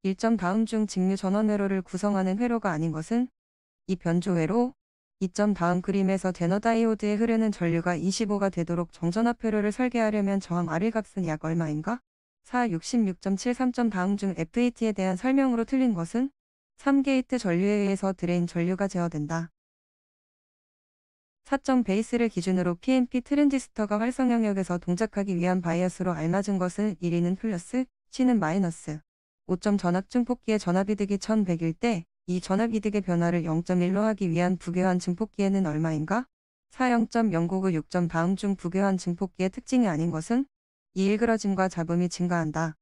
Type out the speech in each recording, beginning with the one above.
1점 다음 중 직류 전원 회로를 구성하는 회로가 아닌 것은 이 변조 회로. 2점 다음 그림에서 제너 다이오드에 흐르는 전류가 25가 되도록 정전압 회로를 설계하려면 저항 R의 값은 약 얼마인가? 4. 66.73점 다음 중 FET에 대한 설명으로 틀린 것은 3게이트 전류에 의해서 드레인 전류가 제어된다. 4점 베이스를 기준으로 PNP 트랜지스터가 활성 영역에서 동작하기 위한 바이어스로 알맞은 것은 1위는 플러스, C는 마이너스. 5점 전압 증폭기의 전압이득이 1100일 때 이 전압이득의 변화를 0.1로 하기 위한 부교환 증폭기에는 얼마인가? 4. 0.099 6점 다음 중 부교환 증폭기의 특징이 아닌 것은 이 일그러짐과 잡음이 증가한다.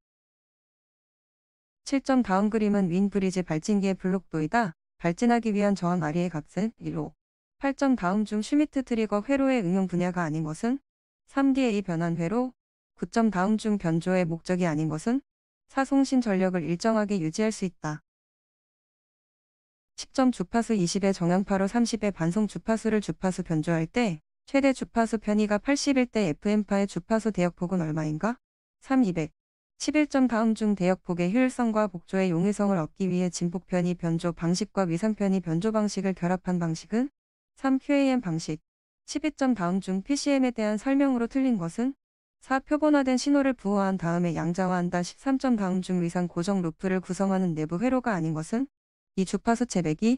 7점 다음 그림은 윈 브리지 발진기의 블록도이다. 발진하기 위한 저항 R의 값은 1호. 8점 다음 중 슈미트 트리거 회로의 응용 분야가 아닌 것은 3D의 이 변환 회로. 9점 다음 중 변조의 목적이 아닌 것은 4. 송신 전력을 일정하게 유지할 수 있다. 10점 주파수 20의 정향파로 30의 반송 주파수를 주파수 변조할 때 최대 주파수 편의가 80일 때 FM파의 주파수 대역폭은 얼마인가? 3. 200. 11점 다음 중 대역폭의 효율성과 복조의 용이성을 얻기 위해 진폭 편의 변조 방식과 위상 편의 변조 방식을 결합한 방식은 3. QAM 방식. 12점 다음 중 PCM에 대한 설명으로 틀린 것은 4. 표본화된 신호를 부호한 다음에 양자화한다. 13점 다음 중 위상 고정 루프를 구성하는 내부 회로가 아닌 것은 이 주파수 채배기.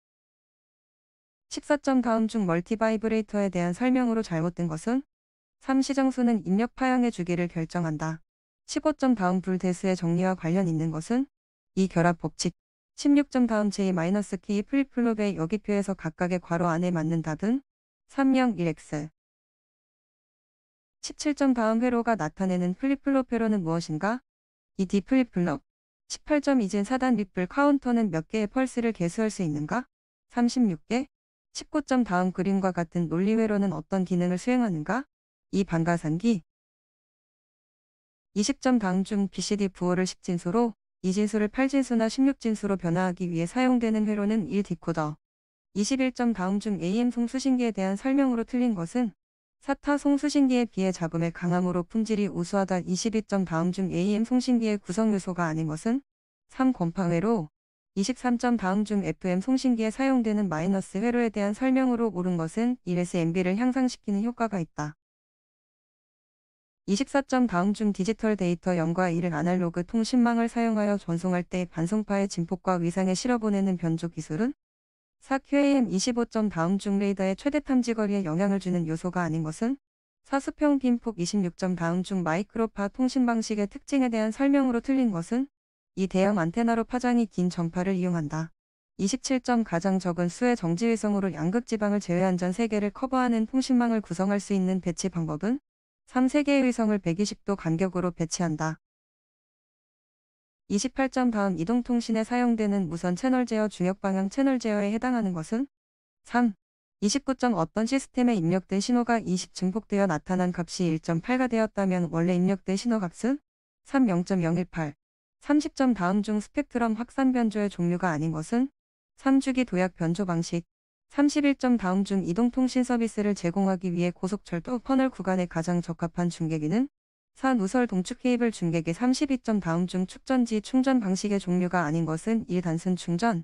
14점 다음 중 멀티 바이브레이터에 대한 설명으로 잘못된 것은 3. 시정수는 입력 파형의 주기를 결정한다. 15점 다음 불 대수의 정리와 관련 있는 것은 이 결합 법칙. 16점 다음 J-K 플립플롭의 여기표에서 각각의 괄호 안에 맞는 답은 3, 0, 1x. 17점 다음 회로가 나타내는 플립플롭 회로는 무엇인가? 이 D 플립플롭. 18점 이젠 4단 리플 카운터는 몇 개의 펄스를 개수할 수 있는가? 36개. 19점 다음 그림과 같은 논리 회로는 어떤 기능을 수행하는가? 이 반가산기. 20점 다음 중 BCD 부호를 10진수로, 2진수를 8진수나 16진수로 변화하기 위해 사용되는 회로는 1 디코더. 21점 다음 중 AM 송수신기에 대한 설명으로 틀린 것은 4타 송수신기에 비해 잡음의 강함으로 품질이 우수하다. 22점 다음 중 AM 송신기의 구성 요소가 아닌 것은 3. 권파회로. 23점 다음 중 FM 송신기에 사용되는 마이너스 회로에 대한 설명으로 옳은 것은 1S MB를 향상시키는 효과가 있다. 24점 다음 중 디지털 데이터 0과 1을 아날로그 통신망을 사용하여 전송할 때 반송파의 진폭과 위상에 실어보내는 변조 기술은 4. QAM. 25점 다음 중 레이더의 최대 탐지거리에 영향을 주는 요소가 아닌 것은 4. 수평 빈폭. 26점 다음 중 마이크로파 통신 방식의 특징에 대한 설명으로 틀린 것은 이 대형 안테나로 파장이 긴 전파를 이용한다. 27점 가장 적은 수의 정지위성으로 양극지방을 제외한 전 세계를 커버하는 통신망을 구성할 수 있는 배치 방법은 3. 세개의 위성을 120도 간격으로 배치한다. 28점 다음 이동통신에 사용되는 무선 채널 제어 중역 방향 채널 제어에 해당하는 것은 3. 29점 어떤 시스템에 입력된 신호가 20 증폭되어 나타난 값이 1.8가 되었다면 원래 입력된 신호값은 3. 0.018. 30점 다음 중 스펙트럼 확산 변조의 종류가 아닌 것은 3. 주기 도약 변조 방식. 31점 다음 중 이동통신 서비스를 제공하기 위해 고속철도 터널 구간에 가장 적합한 중계기는 4. 누설 동축 케이블 중계기. 32점 다음 중 축전지 충전 방식의 종류가 아닌 것은 1. 단순 충전.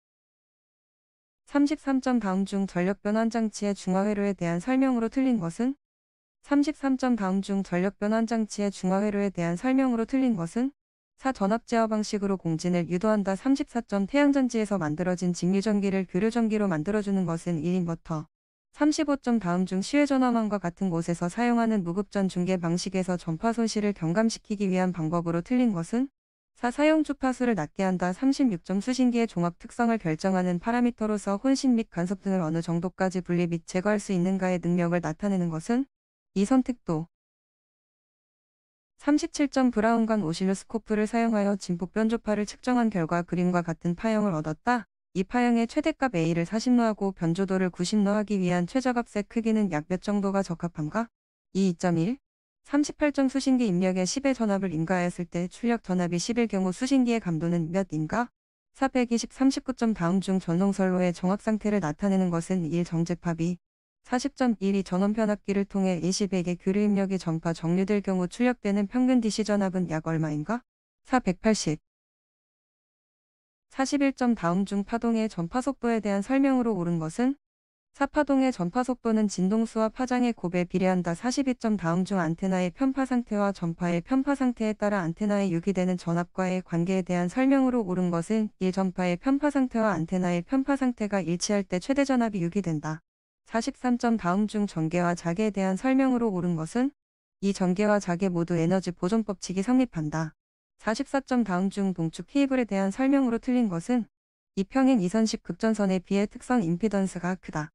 33점 다음 중 전력 변환 장치의 중화 회로에 대한 설명으로 틀린 것은 33점 다음 중 전력 변환 장치의 중화 회로에 대한 설명으로 틀린 것은 4. 전압 제어 방식으로 공진을 유도한다. 34점 태양전지에서 만들어진 직류전기를 교류전기로 만들어주는 것은 1 인버터. 35점 다음 중 시외전화망과 같은 곳에서 사용하는 무급전 중계 방식에서 전파 손실을 경감시키기 위한 방법으로 틀린 것은 4. 사용 주파수를 낮게 한다. 36점 수신기의 종합 특성을 결정하는 파라미터로서 혼신 및 간섭 등을 어느 정도까지 분리 및 제거할 수 있는가의 능력을 나타내는 것은 이 선택도. 37점 브라운관 오실로스코프를 사용하여 진폭 변조파를 측정한 결과 그림과 같은 파형을 얻었다. 이 파형의 최대값 A를 40로하고 변조도를 90로 하기 위한 최저값의 크기는 약 몇 정도가 적합한가? 2.1. 38점 수신기 입력에 10의 전압을 임가하였을 때 출력 전압이 10일 경우 수신기의 감도는 몇인가? 420. 39점 다음 중 전송선로의 정확 상태를 나타내는 것은 1. 정제파비. 40.12 전원 변압기를 통해 20에게 교류 입력이 전파 정류될 경우 출력되는 평균 DC 전압은 약 얼마인가? 4. 180. 41점 다음 중 파동의 전파속도에 대한 설명으로 옳은 것은 4. 파동의 전파속도는 진동수와 파장의 곱에 비례한다. 42점 다음 중 안테나의 편파 상태와 전파의 편파 상태에 따라 안테나에 유기되는 전압과의 관계에 대한 설명으로 옳은 것은 1. 전파의 편파 상태와 안테나의 편파 상태가 일치할 때 최대 전압이 유기된다. 43점 다음 중 전개와 자개에 대한 설명으로 옳은 것은 이 전개와 자개 모두 에너지 보존 법칙이 성립한다. 44점 다음 중 동축 케이블에 대한 설명으로 틀린 것은 이 평행 이선식 급전선에 비해 특성 임피던스가 크다.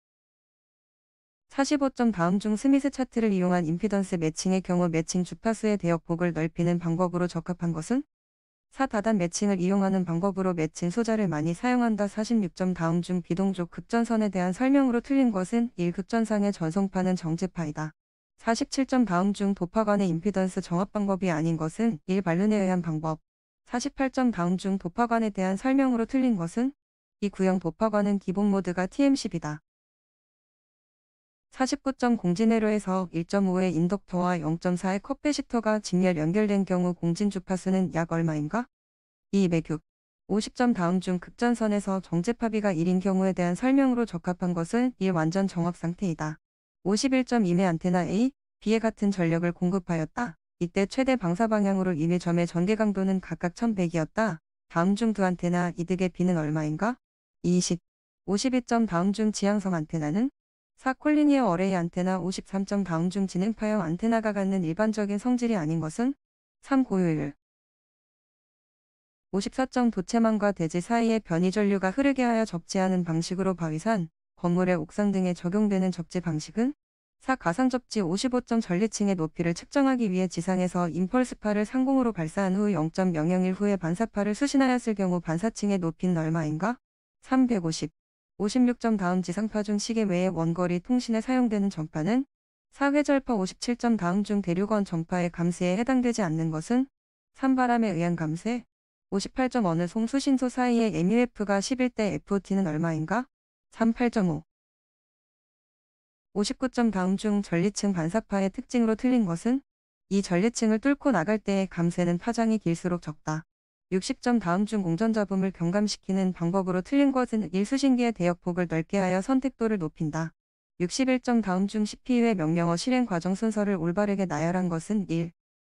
45점 다음 중 스미스 차트를 이용한 임피던스 매칭의 경우 매칭 주파수의 대역폭을 넓히는 방법으로 적합한 것은 4. 다단 매칭을 이용하는 방법으로 매칭 소자를 많이 사용한다. 46점 다음 중 비동족 급전선에 대한 설명으로 틀린 것은 1. 급전상의 전송파는 정제파이다. 47점 다음 중 도파 간의 임피던스 정합 방법이 아닌 것은 1. 반륜에 의한 방법. 48점 다음 중 도파 간에 대한 설명으로 틀린 것은 이 구형 도파 간은 기본 모드가 TM10이다. 49점 공진회로에서 1.5의 인덕터와 0.4의 컵배시터가 직렬 연결된 경우 공진 주파수는 약 얼마인가? 2. 매규. 50점 다음 중 급전선에서 정제파비가 1인 경우에 대한 설명으로 적합한 것은 1. 완전 정확 상태이다. 51점 임의 안테나 A, B에 같은 전력을 공급하였다. 이때 최대 방사 방향으로 임의 점의 전개 강도는 각각 1100이었다. 다음 중 두 안테나 이득의 B는 얼마인가? 20. 52점 다음 중 지향성 안테나는 4. 콜리니어 어레이 안테나. 53점 다음 중 진행파형 안테나가 갖는 일반적인 성질이 아닌 것은 3. 고효율. 54점 도체망과 대지 사이에 변이 전류가 흐르게 하여 접지하는 방식으로 바위산, 건물의 옥상 등에 적용되는 접지 방식은 4. 가상 접지. 55점 전리층의 높이를 측정하기 위해 지상에서 임펄스파를 상공으로 발사한 후 0.001 후에 반사파를 수신하였을 경우 반사층의 높이는 얼마인가? 3. 150. 56점 다음 지상파 중 시계 외의 원거리 통신에 사용되는 전파는 4. 회절파. 57점 다음 중 대륙원 전파의 감쇄에 해당되지 않는 것은 3. 바람에 의한 감쇄. 58점 어느 송수신소 사이의 MUF가 11대 FOT는 얼마인가? 3. 8.5. 59점 다음 중 전리층 반사파의 특징으로 틀린 것은 이 전리층을 뚫고 나갈 때의 감쇄는 파장이 길수록 적다. 60점 다음 중 공전잡음을 경감시키는 방법으로 틀린 것은 1. 수신기의 대역폭을 넓게 하여 선택도를 높인다. 61점 다음 중 CPU의 명령어 실행 과정 순서를 올바르게 나열한 것은 1.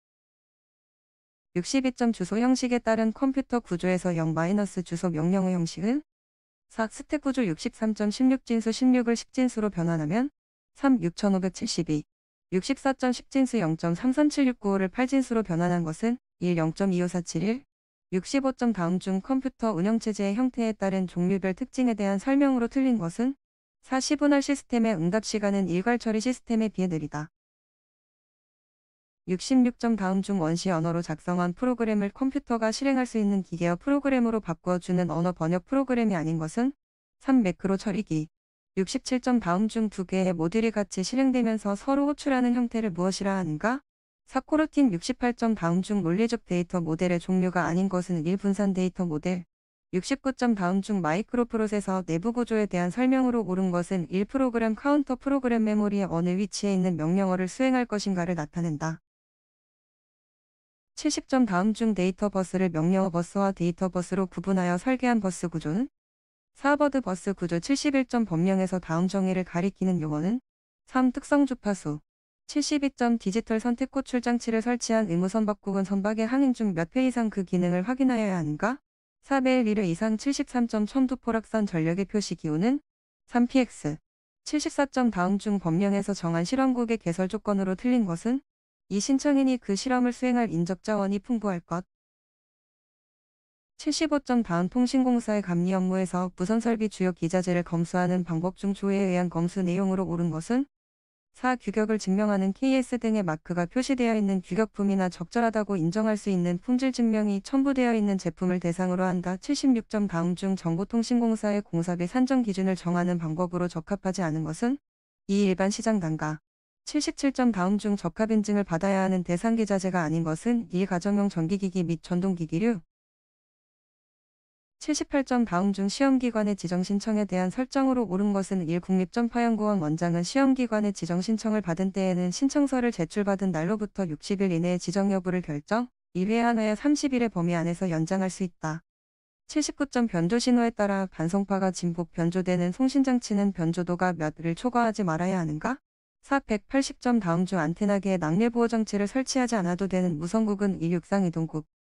62점 주소 형식에 따른 컴퓨터 구조에서 0- 주소 명령어 형식은 4. 스택 구조. 63점 16진수 16을 10진수로 변환하면 3. 6572. 64점 10진수 0.337695를 8진수로 변환한 것은 1. 0.25471. 65점 다음 중 컴퓨터 운영체제의 형태에 따른 종류별 특징에 대한 설명으로 틀린 것은 4. 시분할 시스템의 응답 시간은 일괄 처리 시스템에 비해 느리다. 66점 다음 중 원시 언어로 작성한 프로그램을 컴퓨터가 실행할 수 있는 기계어 프로그램으로 바꾸어주는 언어 번역 프로그램이 아닌 것은 3. 매크로 처리기. 67점 다음 중 두 개의 모듈이 같이 실행되면서 서로 호출하는 형태를 무엇이라 하는가? 4. 코르틴. 68점 다음 중 논리적 데이터 모델의 종류가 아닌 것은 1. 분산 데이터 모델. 69점 다음 중 마이크로 프로세서 내부 구조에 대한 설명으로 옳은 것은 1. 프로그램 카운터. 프로그램 메모리의 어느 위치에 있는 명령어를 수행할 것인가를 나타낸다. 70점 다음 중 데이터 버스를 명령어 버스와 데이터 버스로 구분하여 설계한 버스 구조는 4. 버드 버스 구조. 71점 법령에서 다음 정의를 가리키는 용어는 3. 특성 주파수. 72점 디지털 선택 호출 장치를 설치한 의무 선박국은 선박의 항행 중 몇 회 이상 그 기능을 확인하여야 하는가? 4. 매일 1회 이상. 73점 첨두 포락산 전력의 표시 기호는 3. px. 74점 다음 중 법령에서 정한 실험국의 개설 조건으로 틀린 것은 이 신청인이 그 실험을 수행할 인적 자원이 풍부할 것. 75점 다음 통신공사의 감리 업무에서 무선 설비 주요 기자재를 검수하는 방법 중 조에 의한 검수 내용으로 옳은 것은 4. 규격을 증명하는 KS 등의 마크가 표시되어 있는 규격품이나 적절하다고 인정할 수 있는 품질 증명이 첨부되어 있는 제품을 대상으로 한다. 76점 다음 중 정보통신공사의 공사비 산정 기준을 정하는 방법으로 적합하지 않은 것은 2. 일반 시장 단가. 77점 다음 중 적합 인증을 받아야 하는 대상 기자재가 아닌 것은 2. 가정용 전기기기 및 전동기기류. 78점 다음 중 시험기관의 지정신청에 대한 설정으로 옳은 것은 1. 국립전파연구원 원장은 시험기관의 지정신청을 받은 때에는 신청서를 제출받은 날로부터 60일 이내에 지정 여부를 결정, 2회 한 회에 30일의 범위 안에서 연장할 수 있다. 79점 변조 신호에 따라 반송파가 진폭 변조되는 송신장치는 변조도가 몇을 초과하지 말아야 하는가? 4. 180점 다음 중 안테나계에 낙뢰 보호 장치를 설치하지 않아도 되는 무선국은 163 이동국.